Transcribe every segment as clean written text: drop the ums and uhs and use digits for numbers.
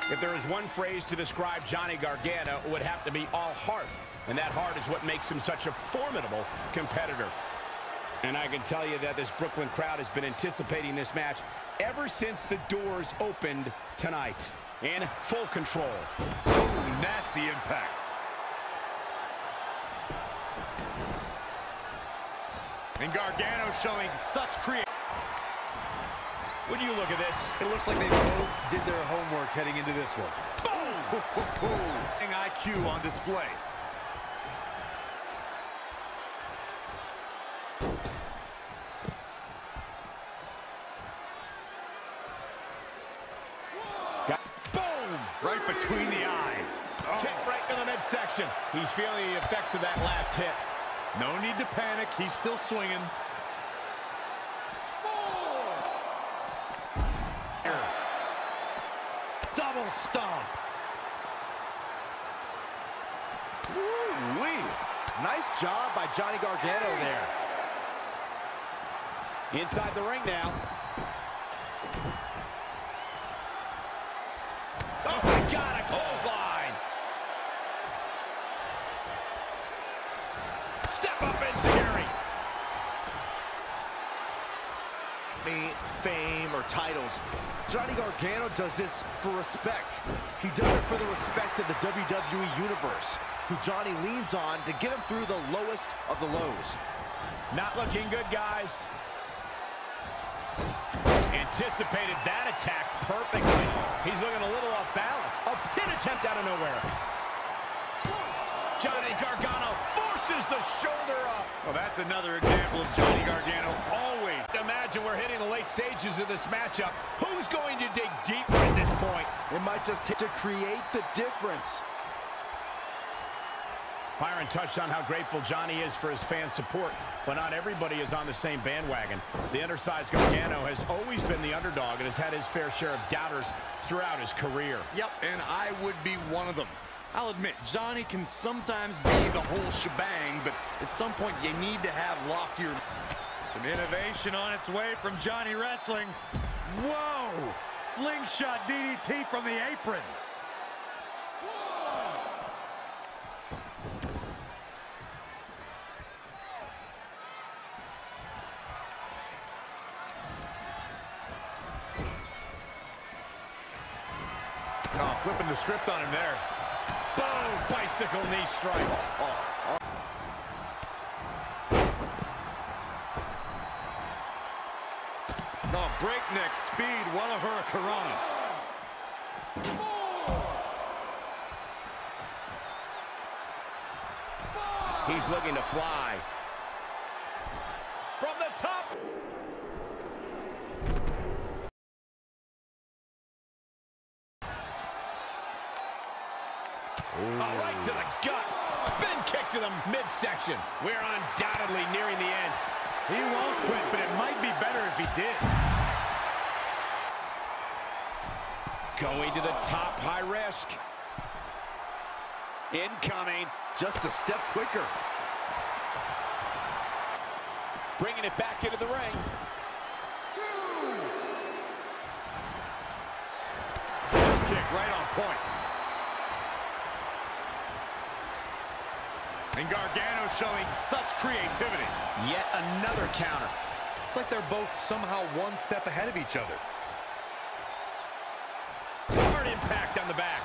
If there is one phrase to describe Johnny Gargano, it would have to be all heart. And that heart is what makes him such a formidable competitor. And I can tell you that this Brooklyn crowd has been anticipating this match ever since the doors opened tonight. In full control. Ooh, nasty impact. And Gargano showing such creativity. When you look at this, it looks like they both did their homework heading into this one. Boom! IQ on display. Boom! Right between the eyes. Oh. Kick right in the midsection. He's feeling the effects of that last hit. No need to panic. He's still swinging. Double stomp. Woo-wee. Nice job by Johnny Gargano there. Inside the ring now. Oh my God, a clothesline. Step up, Enziguri. Fame or titles. Johnny Gargano does this for respect. He does it for the respect of the WWE Universe, who Johnny leans on to get him through the lowest of the lows. Not looking good, guys. Anticipated that attack perfectly. He's looking a little off balance. A pin attempt out of nowhere. Johnny Gargano forces the shoulder up. Well, that's another example of Johnny Gargano always. Imagine we're hitting the late stages of this matchup. Who's going to dig deeper at this point? It might just take to create the difference. Byron touched on how grateful Johnny is for his fan support, but not everybody is on the same bandwagon. The undersized Gargano has always been the underdog and has had his fair share of doubters throughout his career. Yep, and I would be one of them. I'll admit, Johnny can sometimes be the whole shebang, but at some point you need to have loftier... Some innovation on its way from Johnny Wrestling. Whoa! Slingshot DDT from the apron. Oh, flipping the script on him there. Boom! Bicycle knee strike. Oh, breakneck speed, what a hurricanrana. He's looking to fly. From the top. Oh, right to the gut. Spin kick to the midsection. We're undoubtedly nearing the end. He won't quit, but it might be better if he did. Going to the top, high risk. Incoming, just a step quicker. Bringing it back into the ring. Kick right on point. And Gargano showing such creativity. Yet another counter. It's like they're both somehow one step ahead of each other. Hard impact on the back.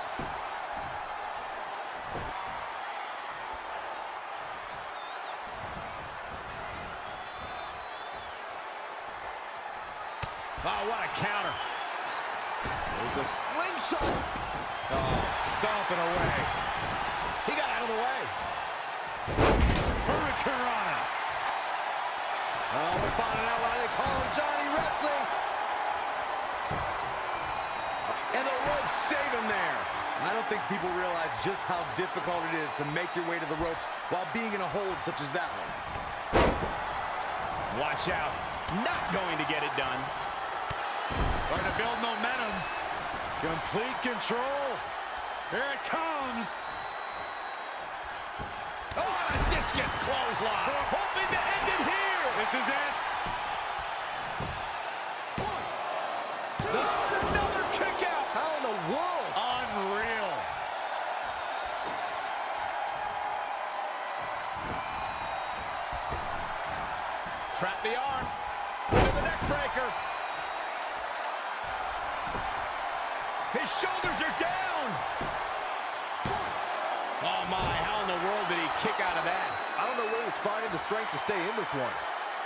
Oh, what a counter. There's a slingshot. Oh, stomping away. He got out of the way. Hurricanrana. Oh, we're finding out why they call him Johnny Wrestling. And the ropes save him there. I don't think people realize just how difficult it is to make your way to the ropes while being in a hold such as that one. Watch out. Not going to get it done. Trying to build momentum. Complete control. Here it comes. Oh, a discus clothesline. Hoping to end it here. This is it. Oh, another kick out. How in the world shoulders are down. Oh, my. How in the world did he kick out of that? I don't know where he's finding the strength to stay in this one.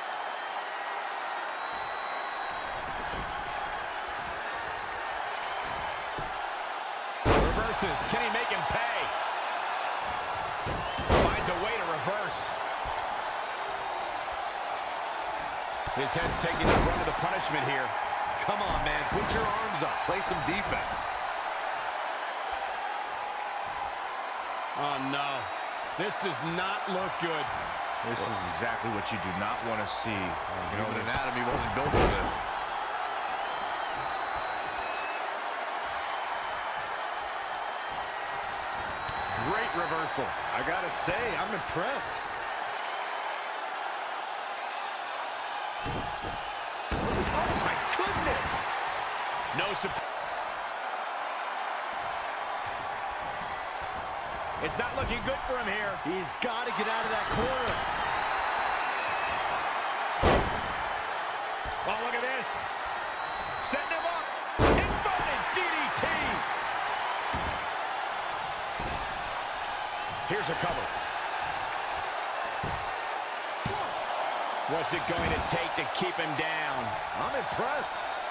Reverses. Can he make him pay? Finds a way to reverse. His head's taking the brunt of the punishment here. Come on, man. Put your arms up. Play some defense. Oh, no. This does not look good. This is exactly what you do not want to see. Human anatomy wasn't built for this. Great reversal. I gotta say, I'm impressed. Oh, my goodness! No support. It's not looking good for him here. He's got to get out of that corner. Oh, look at this. Setting him up. Inverted DDT. Here's a cover. What's it going to take to keep him down? I'm impressed.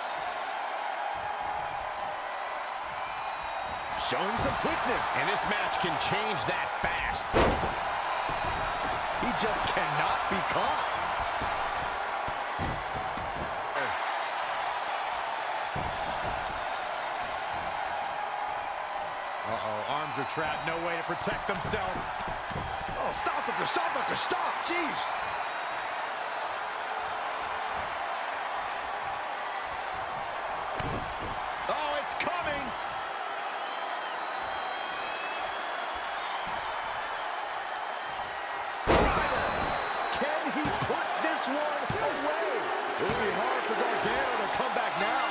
Showing some quickness. And this match can change that fast. He just cannot be caught. Uh-oh, arms are trapped. No way to protect themselves. Oh, stop after stop after stop. Jeez. Oh, it's coming. Can he put this one away? It'll be hard for Gargano to come back now.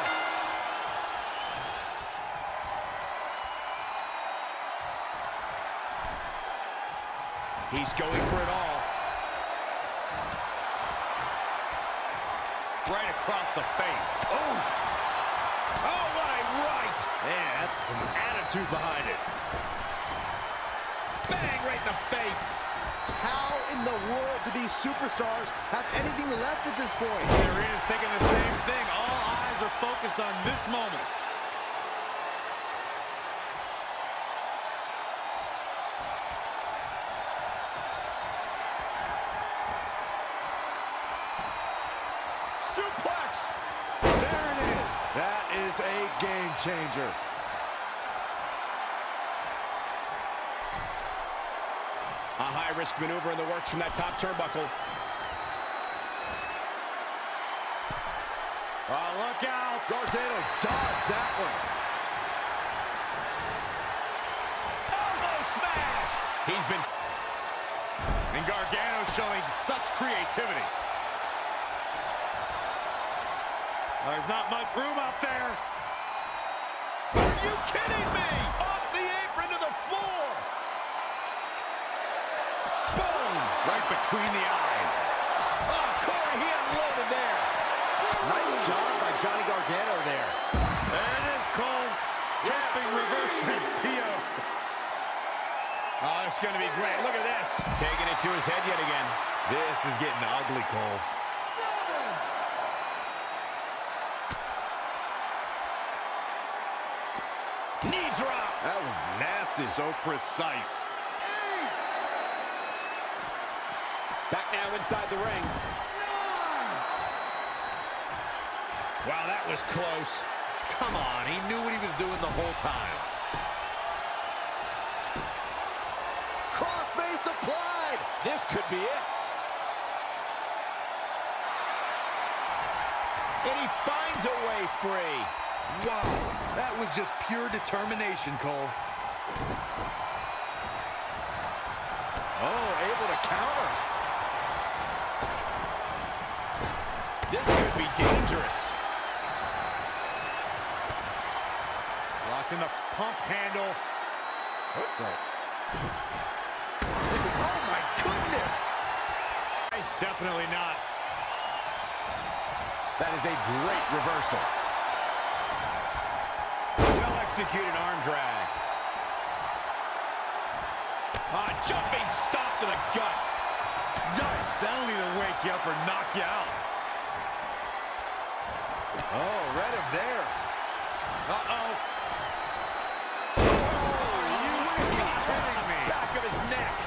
He's going for it all. Right across the face. Oh, what a right. Man, that's some attitude behind it. Bang, right in the face. How in the world do these superstars have anything left at this point? There he is thinking the same thing. All eyes are focused on this moment. Suplex. There it is. That is a game changer. A high-risk maneuver in the works from that top turnbuckle. Oh, look out. Gargano dodged that one. Elbow smash. He's been... And Gargano showing such creativity. There's not much room out there. Are you kidding me? Off the apron to the floor. Boom. Right between the eyes. Oh, Corey, he unloaded there. Nice job by Johnny Gargano there. There it is, Cole. Dropping reverses, Tio. Oh, it's going to be great. Look at this. Taking it to his head yet again. This is getting ugly, Cole. Knee drop. That was nasty. So precise. Back now inside the ring. Wow, that was close. Come on, he knew what he was doing the whole time. Crossface applied. This could be it. And he finds a way free. Wow, that was just pure determination, Cole. Oh, able to counter. This could be dangerous. Locks in the pump handle. Oh, my goodness. Definitely not. That is a great reversal. Well Executed arm drag. Jumping stop to the gut. Yikes, that'll either wake you up or knock you out. Oh, read him there. Uh-oh. You ain't kidding me. Back of his neck.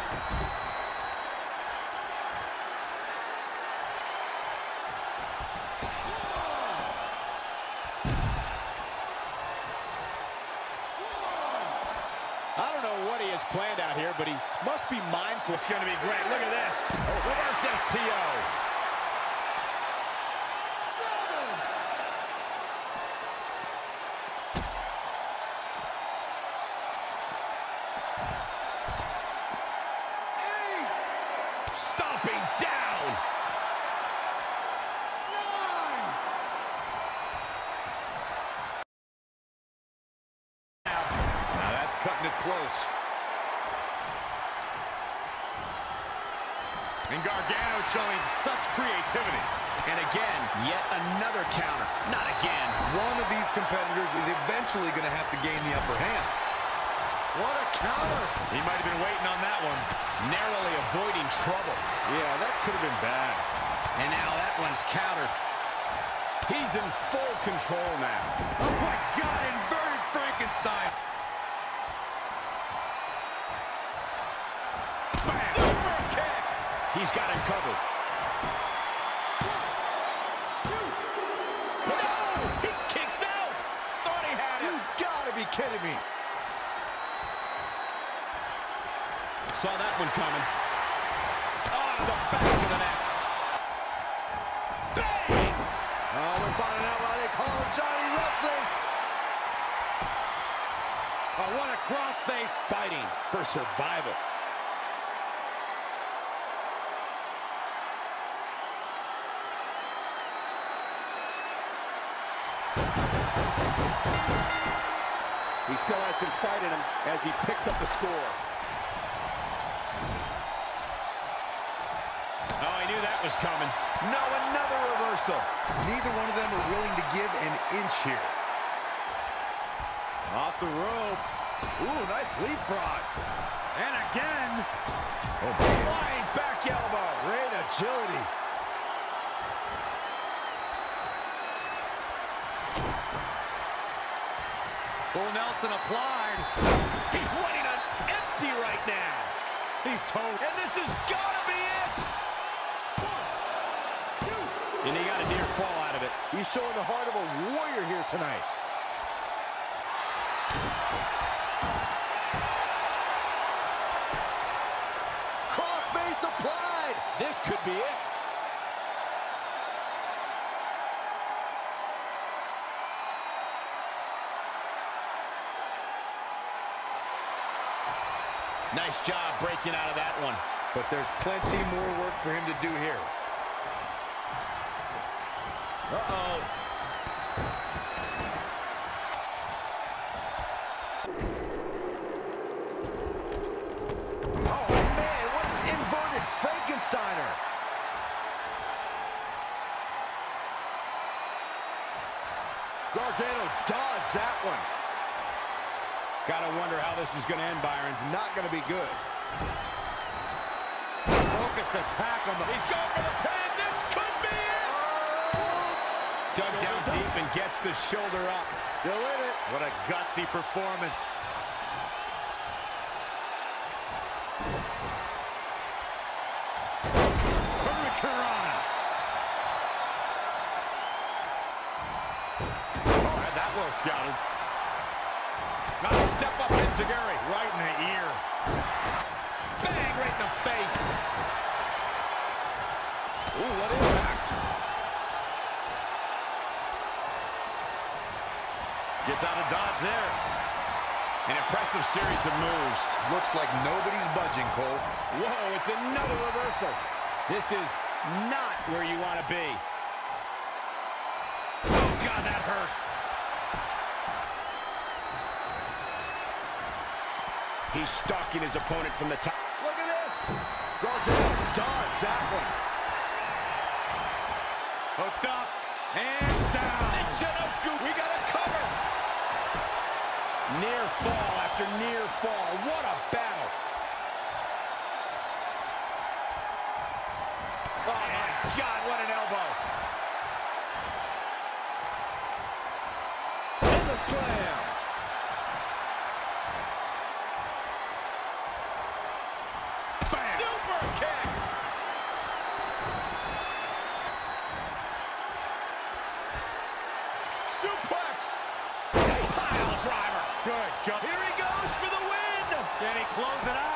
I don't know what he has planned out here, but he must be mindful. It's going to be great. Look at this. Reverse STO. Stomping down. 9. Now that's cutting it close. And Gargano showing such creativity. And again, yet another counter. Not again. One of these competitors is eventually going to have to gain the upper hand. What a counter. He might have been waiting on that one. Narrowly avoiding trouble. Yeah, that could have been bad. And now that one's countered. He's in full control now. Oh my God, inverted Frankenstein. Bam. Super kick. He's got him covered. No! He kicks out. Thought he had him. You gotta be kidding me. Saw that one coming. Oh, the back of the neck. Bang! Oh, we're finding out why they call him Johnny Wrestling. Oh, what a crossface. Fighting for survival. He still has some fight in him as he picks up the score. Oh, he knew that was coming. No, another reversal. Neither one of them are willing to give an inch here. Off the rope. Ooh, nice leapfrog. And again. Oh, flying back elbow. Great agility. Full Nelson applied. He's running on empty right now. He's total. And this has got to be it. 1, 2. And he got a near fall out of it. He's showing the heart of a warrior here tonight. Crossface applied. This could be it. Nice job breaking out of that one. But there's plenty more work for him to do here. Uh-oh. Oh, man, what an inverted Frankensteiner. Gargano dodged that one. Gotta wonder how this is going to end, Byron. It's not going to be good. Focused attack on the... He's going for the pin. This could be it. Dug down deep and gets the shoulder up. Still in it. What a gutsy performance. Hurricanrana. Had that well scouted. Got to step up Enziguri. Right in the ear. Bang, right in the face. Ooh, what impact. Gets out of dodge there. An impressive series of moves. Looks like nobody's budging, Cole. Whoa, it's another reversal. This is not where you want to be. Oh, God, that hurt. He's stalking his opponent from the top. Look at this. Gargano dodged that one. Hooked up and down. Michinoku, we got a cover. Near fall after near fall. What a battle. Oh, my God, what an elbow. And the slam. Bam. Super kick. Suplex. Pile driver. Good. Here he goes for the win. Can he close it out?